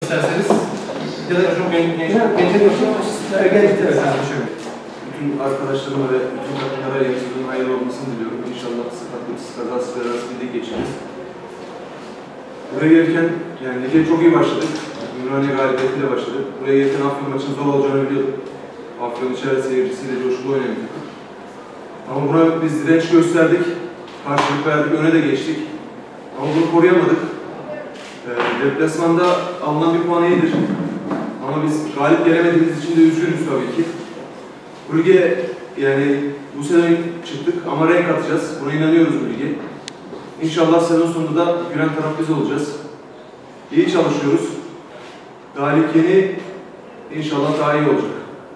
isterseniz. Ya da çok gençler yoksa bütün arkadaşlarıma ve bütün takımlara yayıncılığın hayırlı olmasını diliyorum. İnşallah sakatlıksız, kazasız, belasız bir lig geçeceğiz. Buraya gelirken, yani lige çok iyi başladık. Ümraniye galibiyetiyle başladık. Buraya gelirken Afyon maçının zor olacağını biliyordum. Afyon içeri seyircisiyle coşkulu oynadık. Ama buna biz direnç gösterdik. Karşılık verdik, öne de geçtik. Ama bunu koruyamadık. Deplasmanda alınan bir puan iyidir. Ama biz galip gelemediğimiz için de üzgünüz tabii ki. Bu lige yani bu sene çıktık ama renk atacağız. Buna inanıyoruz bu lige. İnşallah sezon sonunda da gülen taraf biz olacağız. İyi çalışıyoruz. Galip yeni inşallah daha iyi olacak.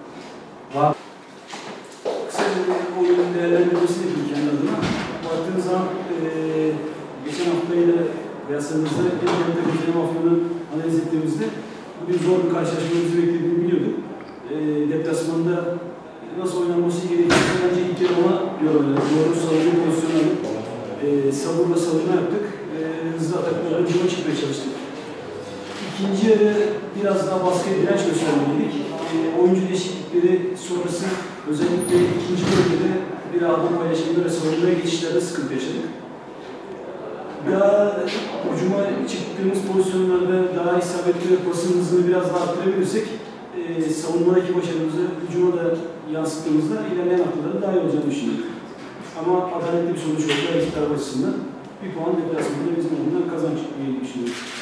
Kısaca bir oyunun değerlendirmesini yapayım kendi adıma. Baktığınız zaman geçen haftayla kıyasladığımızda Elim'de Güzelim Afyon'u analiz ettiğimizde bugün zor bir karşılaşmamızı beklediğini biliyorduk. Deplasmanda nasıl oynanması gerektiğini bence ilk kere ona göre oynadık. Doğru savunma pozisyonu alıp sabırla savunma yaptık. Hızlı ataklarla cıma çıkmaya çalıştık. İkinci yarı biraz daha baskıya direnç göstermeliydik. Oyuncu değişiklikleri sonrası özellikle ikinci bölgede bir adım paylaşımda ve savunmaya geçişlerde sıkıntı yaşadık. Daha hücuma çıktığımız pozisyonlarda daha isabetli ve pasın hızını biraz daha arttırabilirsek savunmadaki başarımızı hücuma da yansıttığımızda ilerleyen haftalarda daha iyi olacağını düşünüyorum. Ama adaletli bir sonuç oldu her iki taraf açısından. Bir puan deplasmanda bizim adına kazanç diye düşünüyorum.